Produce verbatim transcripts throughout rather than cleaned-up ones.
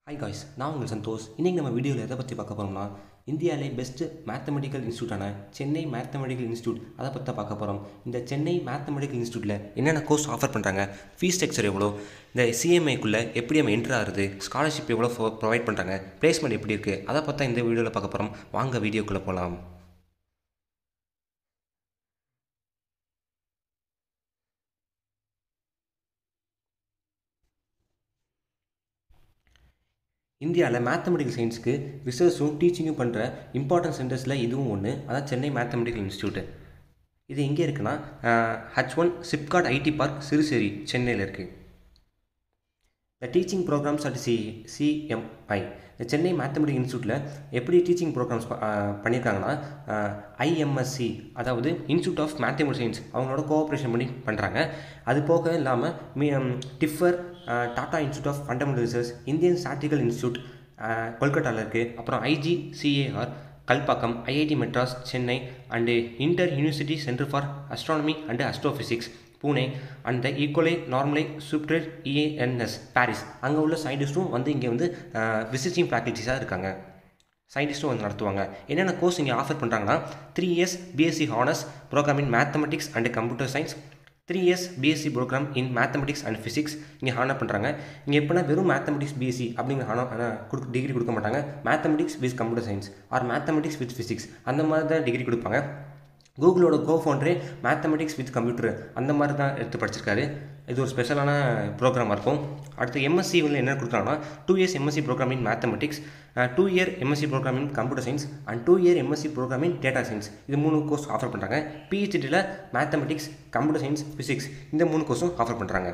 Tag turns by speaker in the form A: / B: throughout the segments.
A: Hi guys, நான் உங்கள் சந்தோஷ். இன்றைக்கி நம்ம வீடியோவில் எதை பற்றி பார்க்க போகிறோம்னா இந்தியாவிலே பெஸ்ட்டு மேத்தமெட்டிக்கல் இன்ஸ்டியூட்டான சென்னை மேத்தமெட்டிக்கல் இன்ஸ்டியூட் அதை பற்றி பார்க்க போகிறோம். இந்த சென்னை மேத்தமெட்டிக்கல் இன்ஸ்டியூட்டில் என்னென்ன கோர்ஸ் ஆஃபர் பண்ணுறாங்க, ஃபீஸ் ஸ்ட்ரக்சர் எவ்வளோ, இந்த சிஎம்ஐக்குள்ளே எப்படி நம்ம என்ட்ரு ஆகுது, ஸ்காலர்ஷிப் எவ்வளோ ப்ரொவைட் பண்ணுறாங்க, பிளேஸ்மெண்ட் எப்படி இருக்குது, அதை பற்றி இந்த வீடியோவில் பார்க்க போகிறோம். வாங்க வீடியோக்குள்ளே போகலாம். இந்தியாவில் மேத்தமெட்டிக்கல் சயின்ஸுக்கு ரிசர்ச்சும் டீச்சிங்கும் பண்ணுற இம்பார்ட்டன்ட் சென்டர்ஸில் இதுவும் ஒன்று. அதான் சென்னை மேத்தமெட்டிக்கல் இன்ஸ்டியூட்டு. இது எங்கே இருக்குன்னா H one SIPCOT IT park Siruseri சென்னையில் இருக்குது. இந்த teaching programmes at C CMI இந்த சென்னை மேத்தமெட்டிக்கல் இன்ஸ்டியூட்டில் எப்படி டீச்சிங் ப்ரோக்ராம்ஸ் பண்ணியிருக்காங்கன்னா ஐஎம்எஸ்சி, அதாவது இன்ஸ்டியூட் ஆஃப் மேத்தமெட்டிக்கல் சயின்ஸ், அவங்களோட கோஆப்ரேஷன் பண்ணி பண்ணுறாங்க. அது போக இல்லாமல் மீ TIFR Tata institute of fundamental research, Indian statistical institute கொல்கட்டாவில் இருக்குது. அப்புறம் IGCAR Kalpakkam, IIT Madras Chennai and inter university centre for astronomy and astrophysics Pune and the Ecole Normale Superieure ENS Paris. அங்கே உள்ள சயின்டிஸ்ட்டும் வந்து இங்கே வந்து விசிட்டிங் ஃபேக்கல்ட்டிஸாக இருக்காங்க. சயின்டிஸ்ட்டும் வந்து நடத்துவாங்க. என்னென்ன கோர்ஸ் இங்கே ஆஃபர் பண்ணுறாங்கன்னா three years BSc honours programme in mathematics and computer science, three years BSc programme in mathematics and physics இங்கே ஹானர் பண்ணுறாங்க. இங்கே எப்படின்னா வெறும் மேத்தமெட்டிக்ஸ் பிஎஸ்சி அப்படிங்கிற ஹானர் கொடுக்க டிகிரி கொடுக்க மாட்டாங்க. Mathematics with computer science or mathematics with physics அந்த மாதிரி தான் டிகிரி கொடுப்பாங்க. கூகுளோட கோ ஃபவுண்டரே மேத்தமெட்டிக்ஸ் வித் கம்ப்யூட்டர் அந்த மாதிரி தான் எடுத்து படிச்சிருக்காரு. இது ஒரு ஸ்பெஷலான ப்ரோக்ராமாக இருக்கும். அடுத்து எம்எஸ்சி வந்து என்ன கொடுக்குறாங்கன்னா two years MSc programme in mathematics, two year MSc programme in computer science and two year MSc programme in data science. இது மூணு கோர்ஸ் ஆஃபர் பண்ணுறாங்க. பிஹெச்டியில் மேத்தமெட்டிக்ஸ், கம்ப்யூட்டர் சயின்ஸ், ஃபிசிக்ஸ் இந்த மூணு கோர்ஸும் ஆஃபர் பண்ணுறாங்க.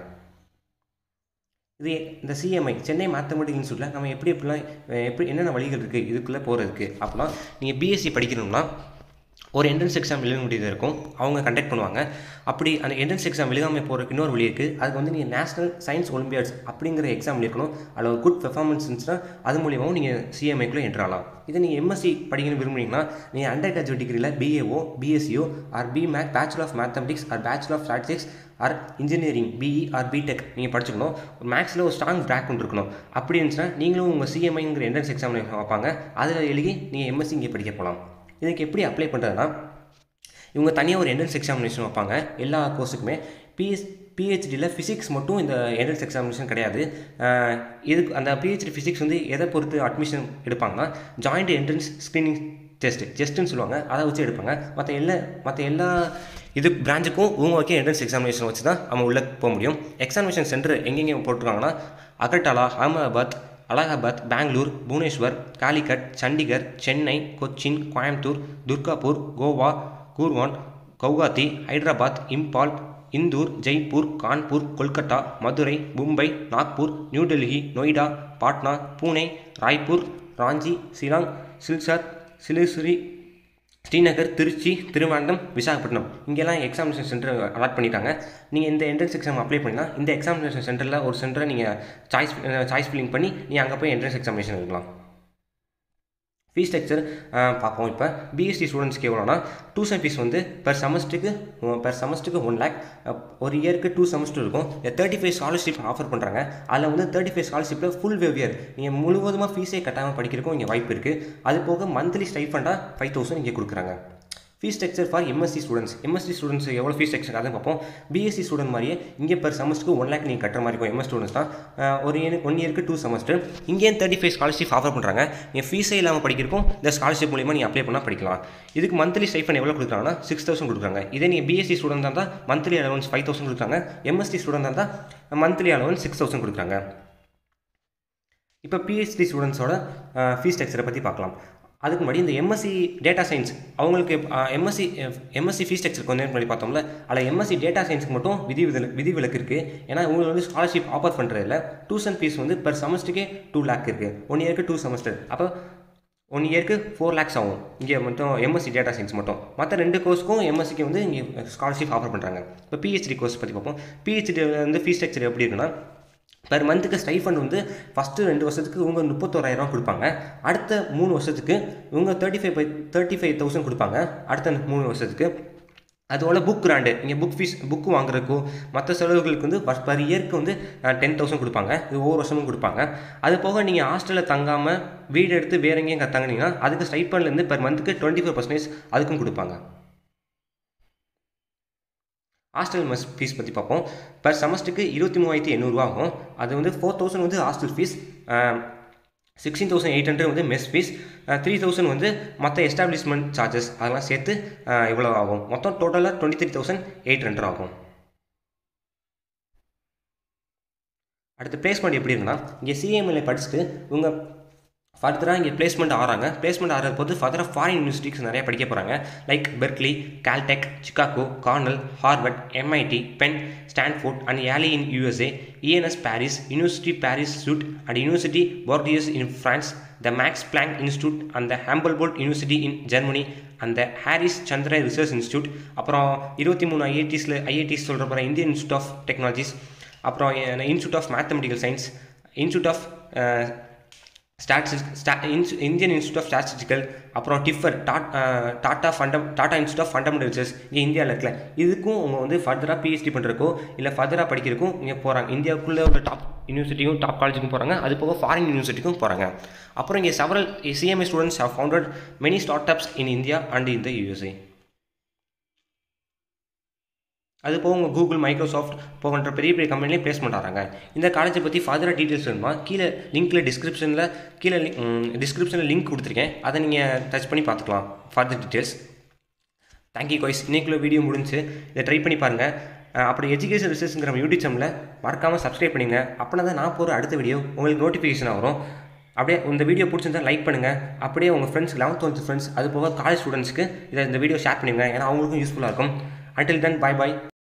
A: இது இந்த சிஎம்ஐ சென்னை மேத்தமெட்டிக்கல் இன்ஸ்டியூட்டில் நம்ம எப்படி எப்படிலாம் எப்படி என்னென்ன வழிகள் இருக்குது இதுக்குள்ளே போகிறதுக்கு அப்படின்னா, நீங்கள் பிஎஸ்சி படிக்கணும்னா ஒரு என்ட்ரன்ஸ் எக்ஸாம் எழுத முடியாது இருக்கும், அவங்க கண்டக்ட் பண்ணுவாங்க. அப்படி அந்த என்ட்ரன்ஸ் எக்ஸாம் எழுதாமல் போகிறதுக்கு இன்னொரு வழி இருக்குது. அதுக்கு வந்து நீங்கள் நேஷனல் சயின்ஸ் ஒலிம்பியாட்ஸ் அப்படிங்கிற எக்ஸாம் எழுதணும். அதில் ஒரு குட் பெர்ஃபார்மன்ஸ் இருந்துச்சுன்னா அது மூலியமாகவும் நீங்கள் சிஎம்ஐக்குள்ளே என்ட்ரு ஆகலாம். இதை நீங்கள் எம்எஸ்சி படிக்கணும்னு விரும்புனீங்கன்னா நீங்கள் அண்டர் கிராஜுவேட் டிகிரியில் பிஏஓ, பிஎஸ்சிஓ or B Math, bachelor of mathematics or bachelor of statistics or engineering BE or BTech நீங்கள் படிச்சுக்கணும். ஒரு மேக்ஸில் ஒரு ஸ்ட்ராங் பேக்ரவுண்ட் இருக்கணும். அப்படி இருந்துச்சுன்னா நீங்களும் உங்கள் சிஎம்ஐங்கிற என்ட்ரன்ஸ் எக்ஸாம் வைப்பாங்க. அதில் எழுதி நீங்கள் எம்எஸ்சி இங்கே படிக்க போகலாம். இதுக்கு எப்படி அப்ளை பண்ணுறதுனா, இவங்க தனியாக ஒரு என்ட்ரன்ஸ் எக்ஸாமினேஷன் வைப்பாங்க எல்லா கோர்ஸுக்குமே. பிஎஸ் பிஹெச்டியில் ஃபிசிக்ஸ் மட்டும் இந்த என்ட்ரன்ஸ் எக்ஸாமினேஷன் கிடையாது. இதுக்கு அந்த பிஹெச்டி ஃபிசிக்ஸ் வந்து எதை பொறுத்து அட்மிஷன் எடுப்பாங்கன்னா ஜாயிண்ட் என்ட்ரன்ஸ் ஸ்க்ரீனிங் டெஸ்ட்டு ஜெஸ்ட்டுன்னு சொல்லுவாங்க, அதை வச்சு எடுப்பாங்க. மற்ற எல்லா மற்ற எல்லா இது பிரான்ச்சுக்கும் இவங்க வரைக்கும் என்ட்ரன்ஸ் எக்ஸாமினேஷன் வச்சு தான் நம்ம உள்ளே போக முடியும். எக்ஸாமினேஷன் சென்டர் எங்கெங்கே போட்டிருக்காங்கன்னா அகர்டாலா, அகமதாபாத், அலகாபாத், பெங்களூர், புவனேஸ்வர், காலிக்கட், சண்டிகர், சென்னை, கொச்சின், கோயம்புத்தூர், துர்காப்பூர், கோவா, கூர்வான், கவுகாத்தி, ஹைதராபாத், இம்பால், இந்தூர், ஜெய்ப்பூர், கான்பூர், கொல்கட்டா, மதுரை, மும்பை, நாக்பூர், நியூ டெல்லி, நொய்டா, பாட்னா, பூனே, ராய்ப்பூர், ராஞ்சி, சிலாங், சில்சார், சிலிசுரி, ஸ்ரீநகர், திருச்சி, திருவனந்தம், விசாகப்பட்டினம் இங்கெல்லாம் எக்ஸாமினேஷன் சென்டர் அலாட் பண்ணிட்டாங்க. நீங்கள் இந்த என்ட்ரன்ஸ் எக்ஸாம் அப்ளை பண்ணினா இந்த எக்ஸாமினேஷன் சென்டரில் ஒரு சென்டரை நீங்கள் சாய்ஸ் சாய்ஸ் ஃபில்லிங் பண்ணி நீங்கள் அங்கே போய் என்ட்ரன்ஸ் எக்ஸாமினேஷன் எழுதலாம். ஃபீஸ் ஸ்ட்ரக்சர் பார்ப்போம். இப்போ பிஎஸ்சி ஸ்டூடெண்ட்ஸ்க்கு எவ்வளோனா டியூஷன் ஃபீஸ் வந்து பெர் செமஸ்டருக்கு பெர் செமஸ்டருக்கு ஒன் லேக், ஒரு இயருக்கு டூ செமஸ்டர் இருக்கும். தேர்ட்டி ஃபைவ் ஸ்காலர்ஷிப் ஆஃபர் பண்ணுறாங்க. அதில் வந்து தேர்ட்டி ஃபைவ் ஸ்காலர்ஷிப்பில் ஃபுல் வேவ் இயர் நீங்கள் முழுவதுமாக ஃபீஸே கட்டாமல் படிக்கிறதுக்கும் இங்கே வாய்ப்பு இருக்குது. அது போக மந்த்லி ஸ்டைஃபண்டாக ஃபைவ் தௌசண்ட் இங்கே கொடுக்குறாங்க. Fees structure for MSc students MSc students எவ்வளோ ஃபீஸ் ஸ்ட்ரக்சர் அதை பார்ப்போம். பிஎஸ்சி ஸ்டூடெண்ட் மாதிரியே இங்கே பெர் செமஸ்டருக்கு ஒன் லேக் நீங்கள் கட்டுற மாதிரி இருக்கும். எம்எஸ் ஸ்டூடெண்ட்ஸ் தான் ஒரு ஒன் இயருக்கு டூ செமஸ்டர். இங்கேயே தேர்ட்டி ஃபைவ் ஸ்காலர்ஷிப் ஆஃபர் பண்ணுறாங்க. நீங்கள் ஃபீஸே இல்லாமல் படிக்கிறக்கும் இந்த ஸ்காலர்ஷிப் மூலியமாக நீங்கள் அப்ளை பண்ணால் படிக்கலாம். இதுக்கு மந்த்லி ஸ்டைஃபண்ட் எவ்வளோ கொடுக்குறாங்கன்னா சிக்ஸ் தௌசண்ட் கொடுக்குறாங்க. இதே நீங்கள் பிஎஸ்சி ஸ்டூடெண்ட் தான் மந்த்லி அலவன்ஸ் ஃபைவ் தௌசண்ட் கொடுக்குறாங்க. எம்எஸ்சி ஸ்டூடெண்ட் தான் மந்த்லி அலவன்ஸ் சிக்ஸ் தௌசண்ட் கொடுக்குறாங்க. இப்போ பிஹெச்டி ஸ்டூடெண்ட்ஸோட ஃபீஸ் ஸ்ட்ரக்சரை பற்றி பார்க்கலாம். அதுக்கு முன்னாடி இந்த எம்எஸ்சி டேட்டா சயின்ஸ் அவங்களுக்கு எம்எஸ்சி எம்எஸ்சி ஃபீஸ் ஸ்ட்ரக்சர் கொஞ்சம் முன்னாடி பார்த்தோம்ல, அதில் எம்எஸ்சி டேட்டா சயின்ஸுக்கு மட்டும் விதி விதிவிலக்கு இருக்குது. ஏன்னா உங்களுக்கு வந்து ஸ்காலர்ஷிப் ஆஃபர் பண்ணுறதில்ல. டியூஷன் ஃபீஸ் வந்து பெர் செமஸ்டருக்கே டூ லேக் இருக்குது. ஒன் இயருக்கு டூ செமஸ்டர், அப்போ ஒன் இயருக்கு ஃபோர் லேக்ஸ் ஆகும் இங்கே மட்டும் எம்எஸ்சி டேட்டா சயின்ஸ் மட்டும். மற்ற ரெண்டு கோர்ஸுக்கும் எம்எஸ்சிக்கு வந்து இங்கே ஸ்காலர்ஷிப் ஆஃபர் பண்ணுறாங்க. இப்போ பிஹெச்டி கோர்ஸ் பற்றி பார்ப்போம். பிஹெச்டி வந்து ஃபீஸ் ஸ்ட்ரக்சர் எப்படி இருக்குன்னா, பெர் மந்த்துக்கு ஸ்டைஃபண்ட் வந்து ஃபஸ்ட்டு ரெண்டு வருஷத்துக்கு இவங்க முப்பத்தோராயிரம் கொடுப்பாங்க. அடுத்த மூணு வருஷத்துக்கு இவங்க thirty five thirty five thousand கொடுப்பாங்க. அடுத்த மூணு வருஷத்துக்கு அதுபோல் புக் கிராண்டு, நீங்கள் புக் ஃபீஸ் புக்கு வாங்குறதுக்கோ மற்ற செலவுகளுக்கு வந்து பர் இயருக்கு வந்து டென் தௌசண்ட் கொடுப்பாங்க. இது ஒவ்வொரு வருஷமும் கொடுப்பாங்க. அது போக நீங்கள் ஹாஸ்டலில் தங்காமல் வீடு எடுத்து வேற எங்கேயும் தங்கினீங்கன்னா அதுக்கு ஸ்டைப்பண்ட்லேருந்து பெர் மந்த்துக்கு டுவெண்ட்டி ஃபோர் பர்சன்டேஜ் அதுக்கும் கொடுப்பாங்க. ஹாஸ்டல் மஸ் ஃபீஸ் பற்றி பார்ப்போம். பர் செமஸ்டருக்கு இருபத்தி மூவாயிரத்தி எண்ணூறுரூவா ஆகும். அது வந்து ஃபோர் தௌசண்ட் வந்து hostel fees, sixteen thousand eight hundred வந்து மெஸ் ஃபீஸ், த்ரீ தௌசண்ட் வந்து மற்ற எஸ்டாப்ளிஷ்மெண்ட் சார்ஜஸ் அதெல்லாம் சேர்த்து இவ்வளோ ஆகும். மொத்தம் டோட்டலாக twenty three thousand eight hundred ஆகும். அடுத்து பிளேஸ்மெண்ட் எப்படி இருக்குன்னா, இங்கே சிஎம்ஐயில் படிச்சுட்டு உங்கள் ஃபர்தராக இங்கே பிளேஸ்மெண்ட் ஆகிறாங்க. பிளேஸ்மெண்ட் ஆகிற போது ஃபர்தராக ஃபாரின் யூனிவர்சிட்டிஸ் நிறைய படிக்க போகிறாங்க. Like Berkeley, Caltech, Chicago, Cornell, Harvard, MIT, Penn, Stanford and Yale in USA, ENS Paris, university Paris Sud and university Bordeaux in France, the Max Planck institute and the Humboldt university in Germany and the Harish Chandra research institute. அப்புறம் இருபத்தி மூணு ஐஐடிஸில் IITs சொல்கிற போகிற Indian institute of technologies, அப்புறம் institute of mathematical science, institute of statistics, Indian institute of statistical, அப்புறம் TIFR டாட் tata ஃபண்டம் Tata institute of fundamental research இங்கே இந்தியாவில் இருக்கல. இதுக்கும் அவங்க வந்து ஃபர்தராக பிஹெச்டி பண்ணுறக்கோ இல்லை ஃபர்தராக படிக்கிறதுக்கும் இங்கே போகிறாங்க. இந்தியாவுக்குள்ளே உள்ள டாப் யூனிவர்சிட்டியும் டாப் காலேஜுக்கும் போகிறாங்க. அது போக ஃபாரின் யூனிவர்சிட்டிக்கும் போகிறாங்க. அப்புறம் இங்கே several CMI students have founded many start ups in India and in the USA. அது போக உங்கள் கூகுள், மைக்ரோசாஃப்ட் போகின்ற பெரிய பெரிய கம்பெனிலேயே பிளேஸ்மெண்ட் ஆகிறாங்க. இந்த காலேஜை பற்றி ஃபர்தராக டீட்டெயில்ஸ் வேணுமா கீழே லிங்க்கில் டிஸ்கிரிப்ஷனில் கீழே டிஸ்கிரிப்ஷனில் லிங்க் கொடுத்துருக்கேன். அதை நீங்கள் டச் பண்ணி பார்த்துக்கலாம் ஃபர்தர் டீட்டெயில்ஸ். Thank you guys. இன்றைக்குள்ள வீடியோ முடிஞ்சு இதை ட்ரை பண்ணி பாருங்கள். அப்படி எஜுகேஷன் ரிசர்ச்ங்கிற நம்ம யூடியூப் சேனலில் மறக்காமல் சப்ஸ்கிரைப் பண்ணுங்க. அப்படின்னா தான் நான் போகிற அடுத்த வீடியோ உங்களுக்கு நோட்டிஃபிகேஷன் வரும். அப்படியே இந்த வீடியோ பிடிச்சிருந்தால் லைக் பண்ணுங்கள். அப்படியே உங்கள் ஃப்ரெண்ட்ஸ், லெவன்த் டுவெல்த் ஃப்ரெண்ட்ஸ், அது போக காலேஜ் ஸ்டூடெண்ட்ஸ்க்கு இதை இந்த வீடியோ ஷேர் பண்ணுங்க. ஏன்னா அவங்களுக்கும் யூஸ்ஃபுல்லாக இருக்கும். Until then, bye bye.